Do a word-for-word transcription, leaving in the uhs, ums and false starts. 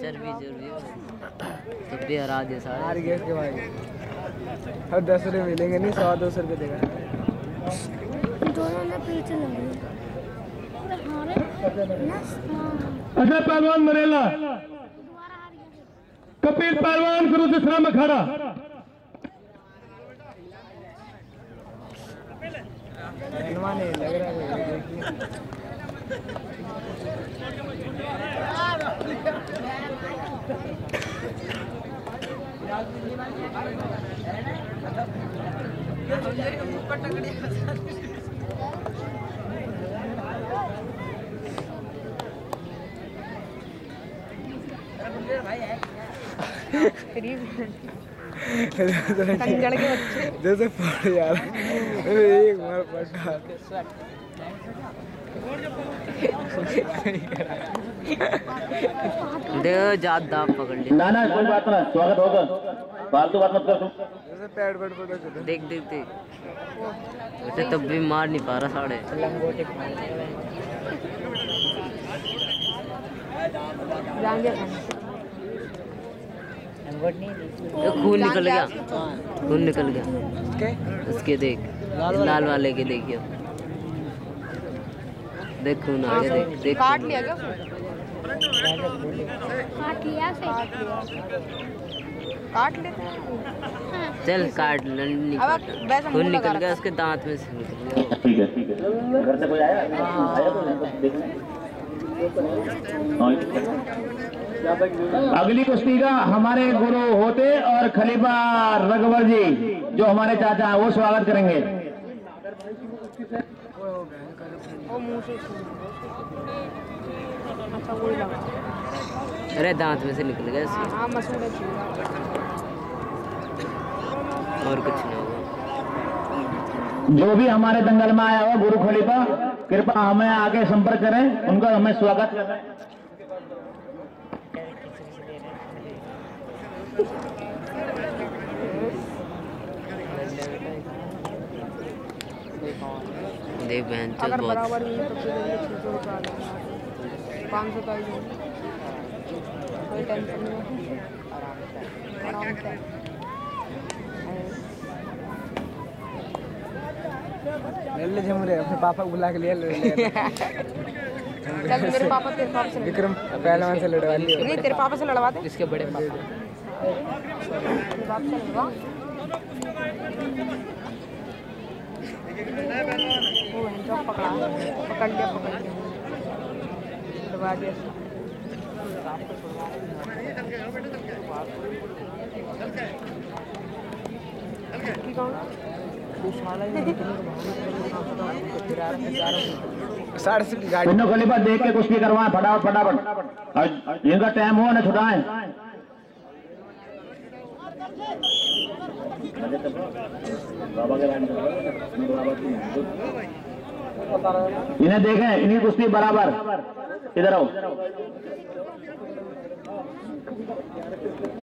चर्बी चर्बी तब भी हरा दिया सारे। हार गए इसके भाई। अब दस रुपये मिलेंगे नहीं, सौ दो सौ रुपये देगा। दोनों में पीछे लगे। अजय पहलवान मरेला, कपिल पहलवान गुरु दूसरा में खड़ा। नहीं लग रहा है। जैसे पड़ यार एक बार पटा देखो ज्यादा पकड़ लिया। ना ना कोई बात ना, स्वागत होगा, फालतू बात मत कर तुम। जैसे पैड पैड पटा देख देख देख उसे तब भी मार नहीं पा रहा साढ़े। तो खून निकल गया, खून निकल गया उसके। देख लाल वाले के देखियो, देख खून आ गया। देख देख काट लिया क्या? काट लिया से काट लेते हैं। चल काट नहीं अब काटा, खून निकल गया उसके दांत में से निकल गया। ठीक है ठीक है। घर से कोई आया आया तो देखने। अगली कुश्ती का हमारे गुरु होते और खलीफा रघुवर जी जो हमारे चाचा हैं वो स्वागत करेंगे। अरे दांत में से निकल गया इसके। हाँ मसूर और कुछ नहीं होगा। जो भी हमारे दंगल में आया हुआ गुरु खलीफा कृपा हमें आके संपर्क करें, उनका हमें स्वागत करें। देख बहन चल अगर बहुत बराबर हुई तो फिर छः सौ रुपये आ जाएगा। पाँच सौ का ही देंगे, कोई टेंशन नहीं है, आराम से। ले ले झमरे अपने पापा को बुला के लिया ले ले। चल मेरे पापा तेरे पापा से विक्रम पहलवान से लड़वा लिया। नहीं, तेरे पापा से लड़वा दे। इसके बड़े पापा। तेरे पापा से लड़वा। वो बहन चौक पकड़ा, पकड़ लिया पकड़ लिया लड़वा दिया। साढ़े से गाड़ी तीनों खलीफा देख के कुश्ती करवाएं फटाफट फटाफट, जिनका टाइम हो ना छुटाएं। इन्हें देखें, इन्हीं कुश्ती बराबर। इधर आओ।